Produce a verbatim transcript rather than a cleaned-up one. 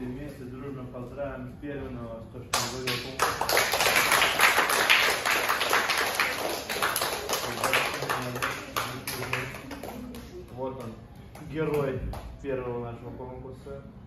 все вместе дружно поздравим первого, то, что он вывел конкурс. Вот он, герой первого нашего конкурса.